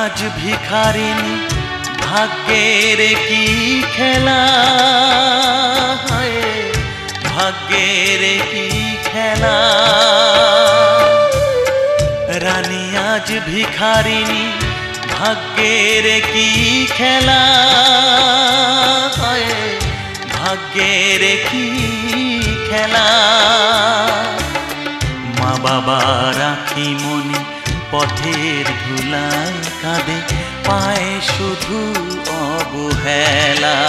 আজ ভিখারিনী ভাগ্যের কি খেলা, ভাগ্যের কি খেলা। রানী আজ ভিখারিনী ভাগ্যের কি খেলা, ভাগ্যের কি খেলা। মা বাবা রাখি মনি পথের ধুলায় কাঁদে, পায় শুধু অবহেলা।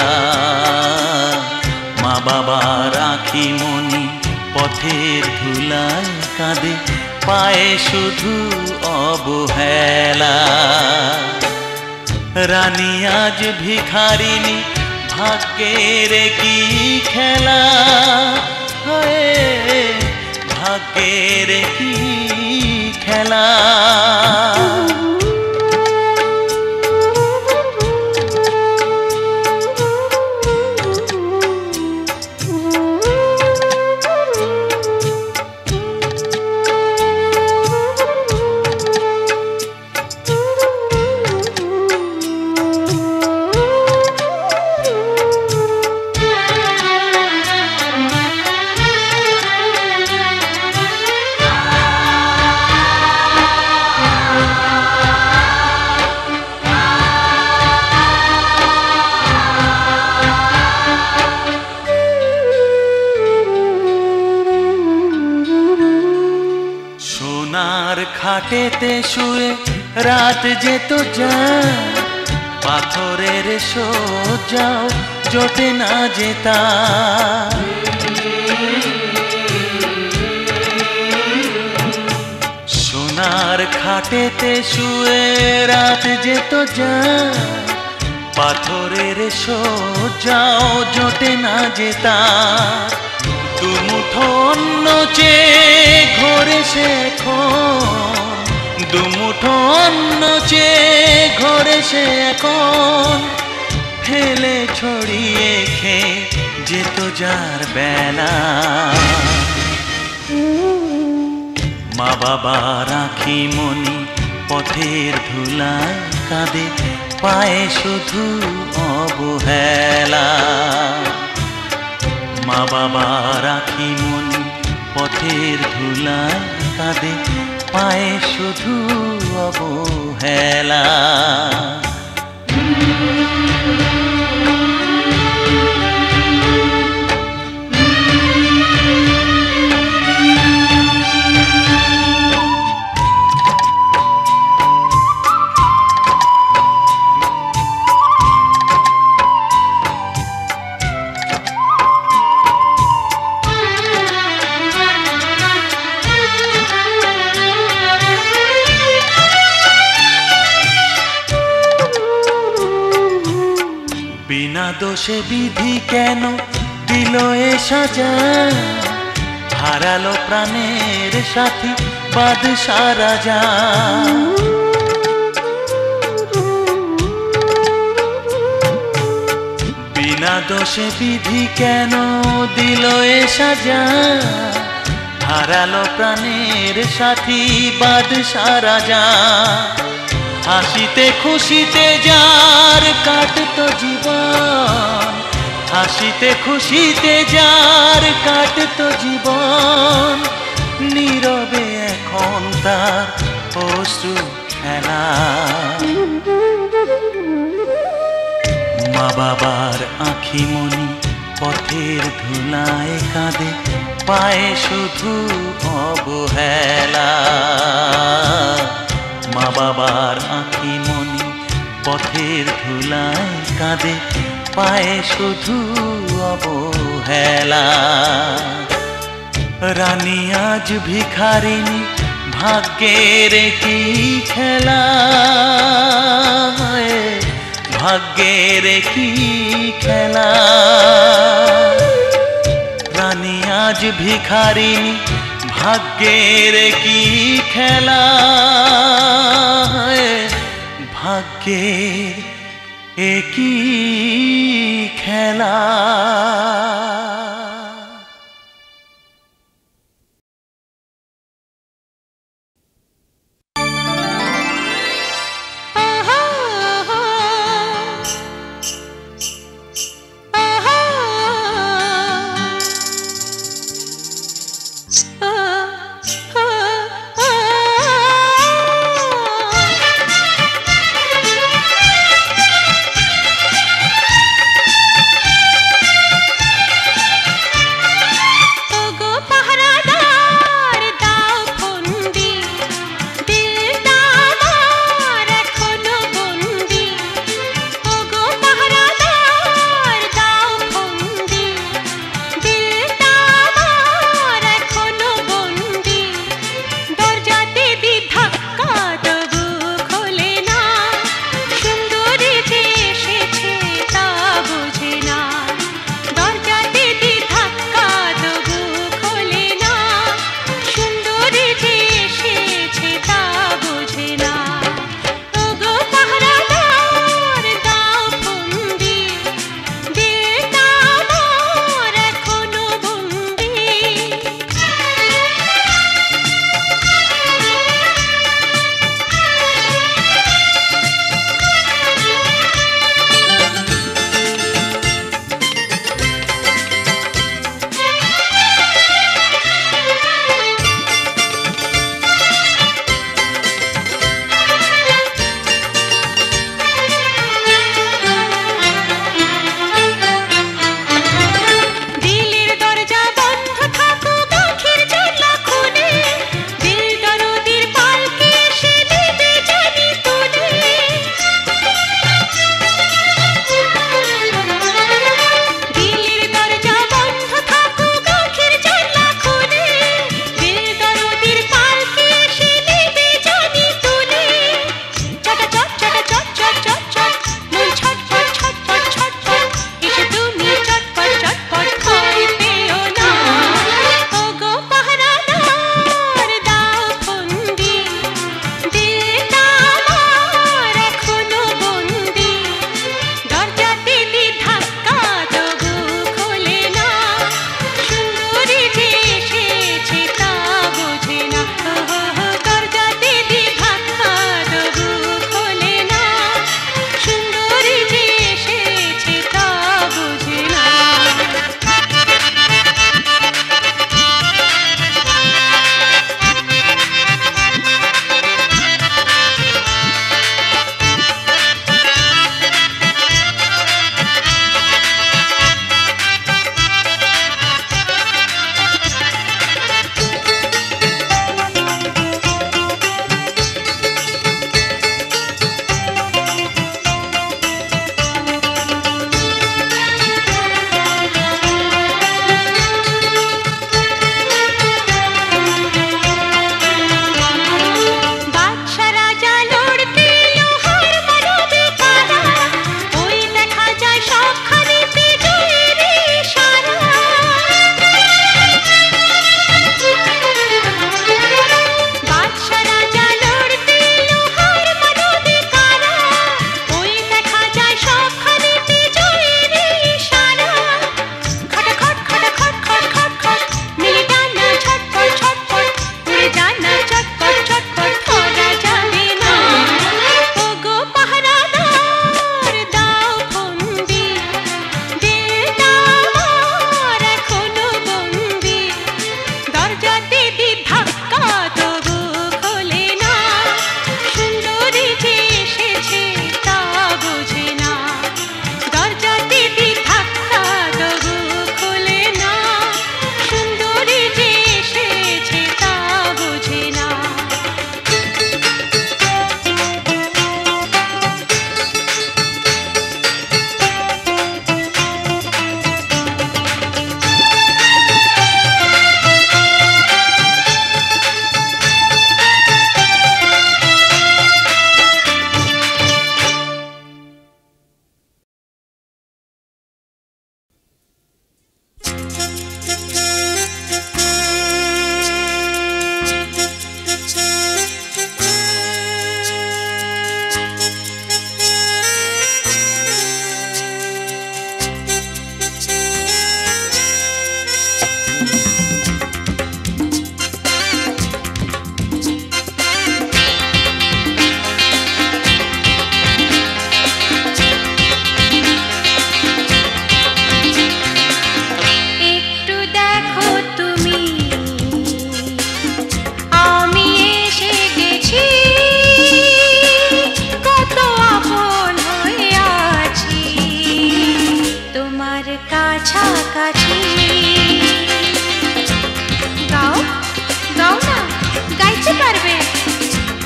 মা বাবা রাখি মনি পথের ধুলায় কাঁদে, পায় শুধু অবহেলা। রানী আজ ভিখারিনী ভাগ্যের কি খেলা, ভাগ্যের কি খেলা। খাটেতে শুয়ে রাত যেত যায়, পাথরের সোজাও জোটে না যেতা। সোনার খাটেতে শুয়ে রাত যেত যায়, পাথরের সোজাও জোটে না যেতা। দুমুঠো অন্ন চেয়ে ঘরে সে এখন, দুমুঠো অন্ন চেয়ে ঘরে সে এখন, ফেলে ছড়িয়ে খেয়ে যেত যার বেলা। মা বাবা রাখি মনি পথের ধুলায় কাঁদে, পায়ে শুধু অবহেলা। মা বাবা রাখি মনি পথের ধুলায় কাঁদে, পায়ে শুধু অবহেলা। বিনা দোষে বিধি কেন দিল এ সাজা, হারালো প্রাণের সাথী বাদশা রাজা। বিনা দোষে বিধি কেন দিল এ সাজা, হারালো প্রাণের সাথী বাদশা রাজা। হাসিতে খুশিতে যার কাটতো জীবন, হাসিতে খুশিতে যার কাটতো জীবন, নীরবে এখন তার অশ্রু খেলা। মা বাবার আঁখি মনি পথের ধুলায় কাঁদে, পায়ে শুধু অবহেলা। মা বাবার আঁখি মনি পথের ধুলায় কাঁদে, পায়ে শুধু অবহেলা। রানী আজ ভিখারিনী ভাগ্যের কি খেলা, ভাগ্যের কি খেলা। রানী আজ ভিখারিনী ভাগ্যের কি খেলা, ভাগ্যের একই খেলা। আহা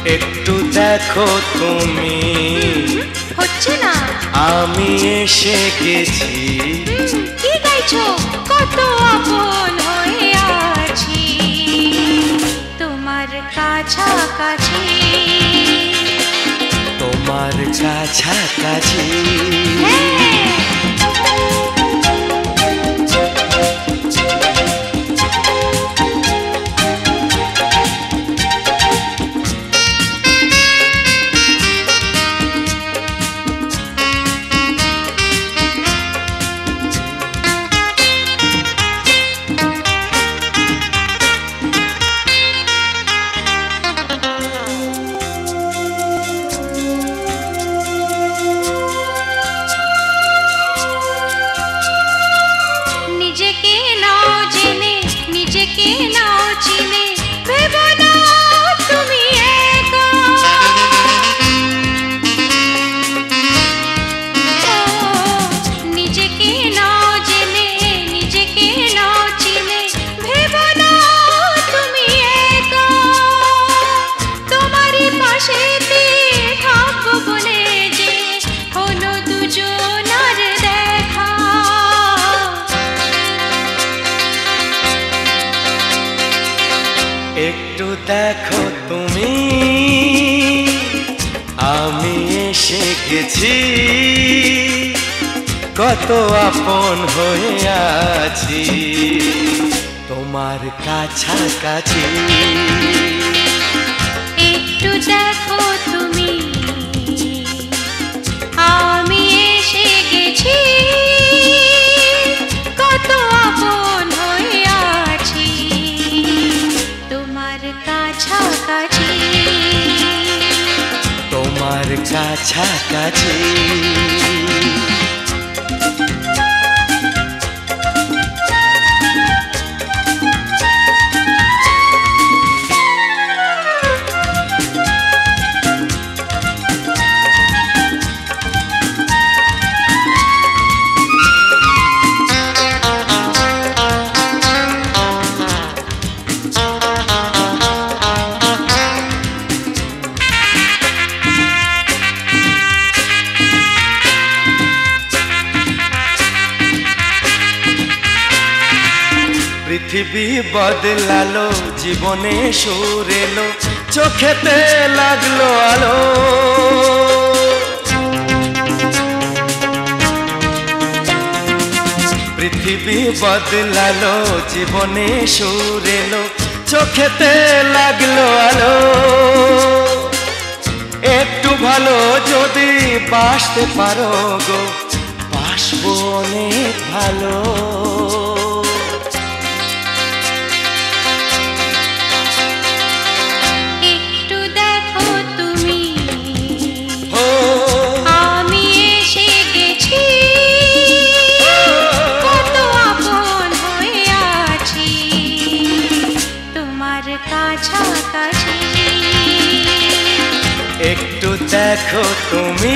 একটু দেখো তুমি, হচ্ছে না। আমি এসে গেছি। কি গাইছো? কত আপন হয়ে আছি তোমার কাছাকাছি, তোমার কাছাকাছি। নিজেকে নাও জেনে, নিজেকে নাও চিনে, ভেবো না তুমি একা। নিজেকে নাও জেনে, নিজেকে নাও চিনে, ভেবো না তুমি একা। তোমারই পাশেতে থাকবো বলে যে হলো দুজনার দেখা। একটু দেখো তুমি, আমি এসে গেছি। কত আপন হয়ে আছি তোমার কাছাকাছি। একটু দেখো তুমি, আমি এসে গেছি। কত আপন হয়ে আছি তোমার কাছাকাছি, তোমার কাছাকাছি। পৃথিবী বদলালো, জীবনে সুর এলো, চোখেতে লাগলো আলো। পৃথিবী বদলালো, জীবনে সুর এলো, চোখেতে লাগলো আলো। একটু ভালো যদি বাসতে পারো গো, বাসবো অনেক ভালো। একটু দেখো তুমি, আমি এসে গেছি। কত আপন হয়ে আছি তোমার কাছাকাছি। একটু দেখো তুমি,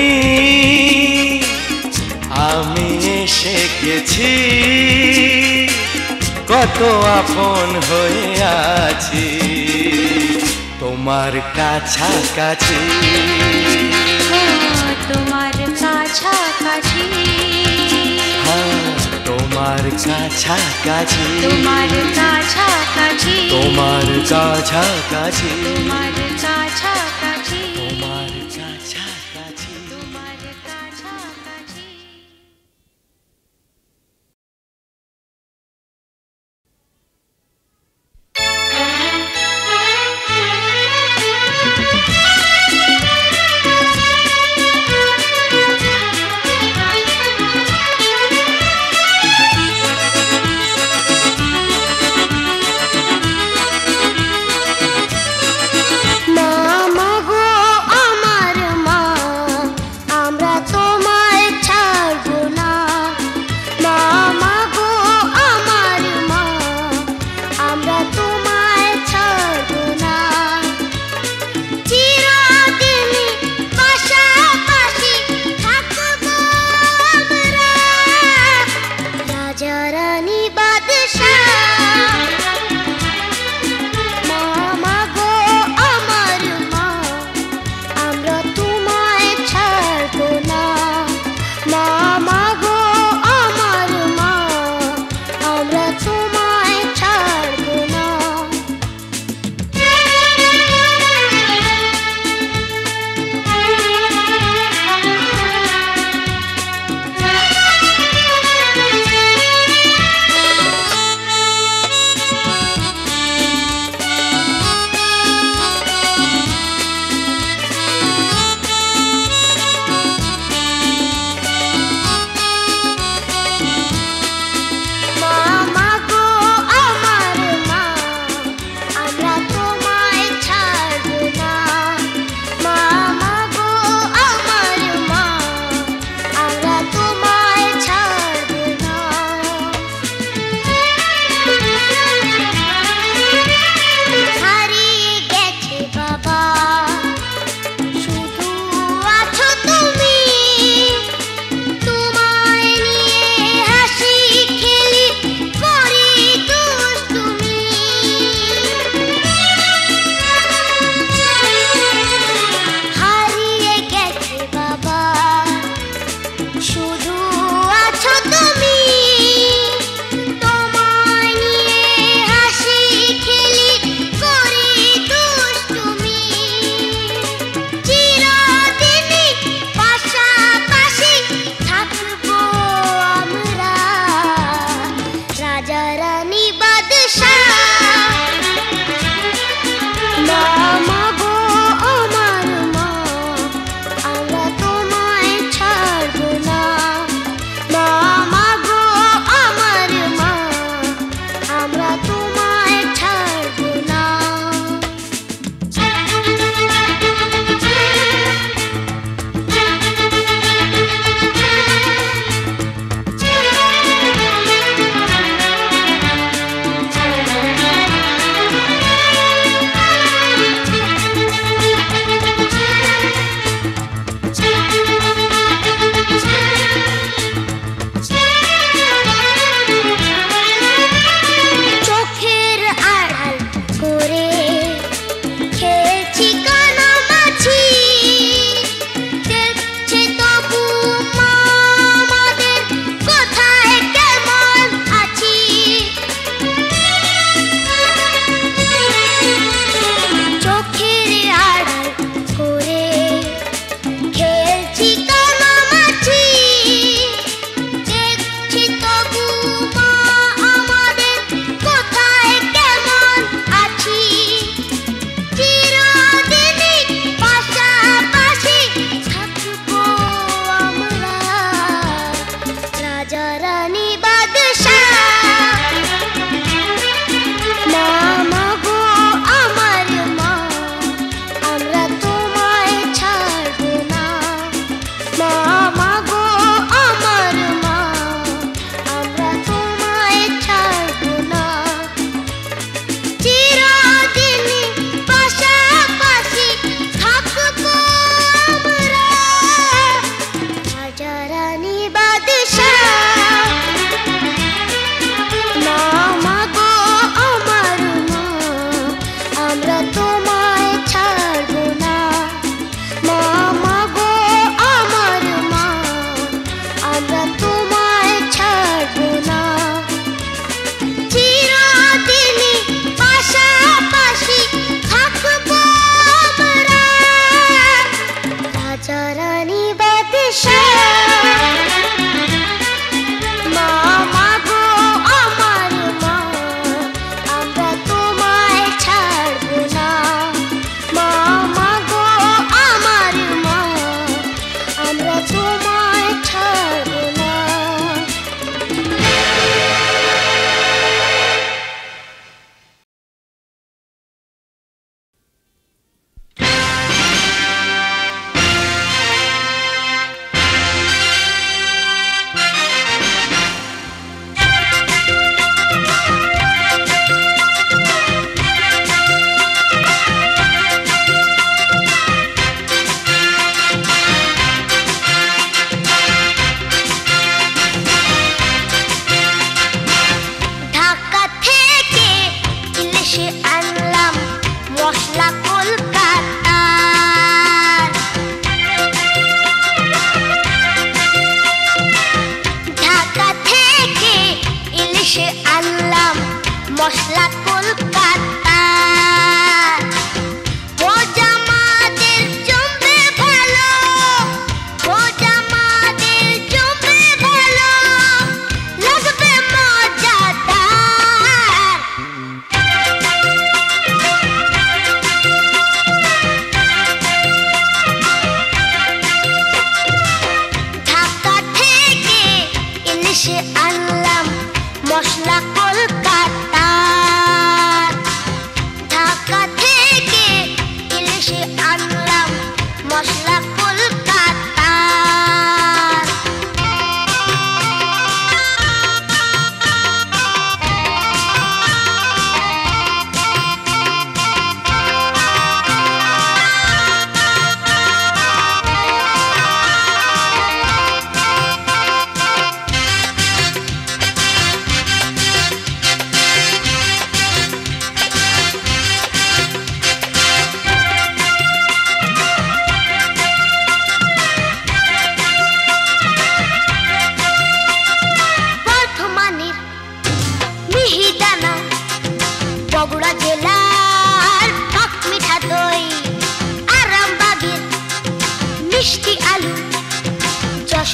আমি এসে গেছি। কত আপন হয়ে আছি তোমার কাছাকাছি, তোমার কাছাকাছি, তোমার কাছাকাছি, তোমার কাছাকাছি, তোমার কাছাকাছি, তোমার কাছাকাছি, তোমার কাছাকাছি। তোমার কাছাকাছি।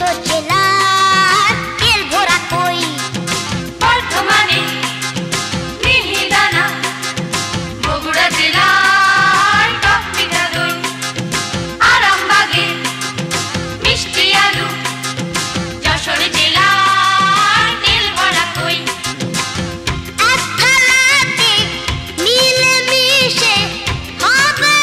যশোর জেলার তেল ভরা কই, বর্ধমানে মিহিদানা, বগুড়া জেলার টক মিঠা দই, আরামবাগে মিষ্টি আলু, যশোর জেলার তেল ভরা কই। এক থালাতে মিলে মিশে হবে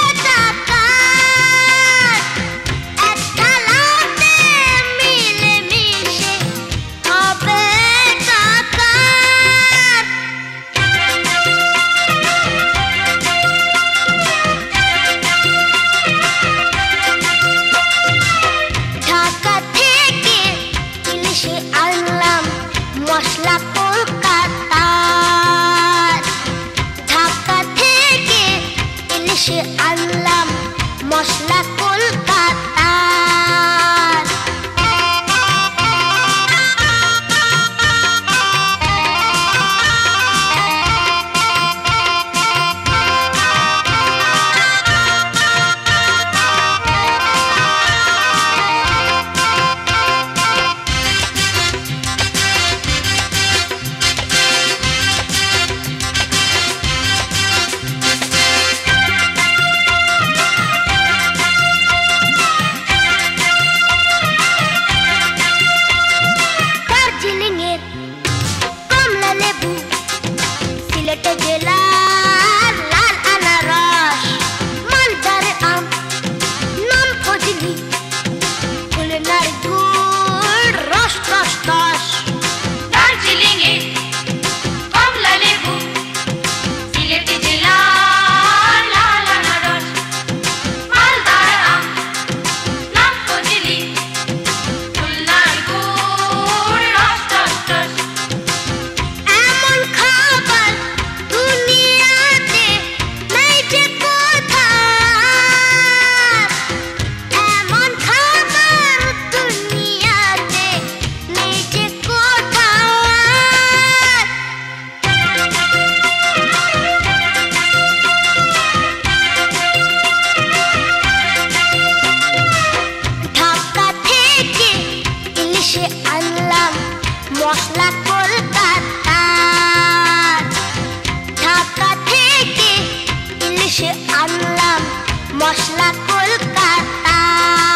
টাকার, এক থালাতে মিলে মিশে হবে টাকার। ঢাকা থেকে ইলিশে আনলাম মশলা কলকাতার, ঢাকা থেকে ইলিশে আনলাম মশলা কলকাতার। দার্জিলিংয়ের কমলা লেবু, সিলেট জেলার লাল আনারস, মালদার আম নাম ফজলি, খুলনার গুড় রস রস রস। দার্জিলিংয়ে কমলা লেবু, সিলেট জেলার লাল আনারস, মালদার আম নাম ফজলি, খুলনার গুড় রস রস রস। এমন খাবার দুনিয়াতে নেই যে কোথাও, এমন খাবার দুনিয়াতে নেই যে কোথাও। ঢাকা থেকে ইলিশে আনলাম মশলা কলকাতার, ঢাকা থেকে ইলিশে আনলাম মশলা কলকাতার।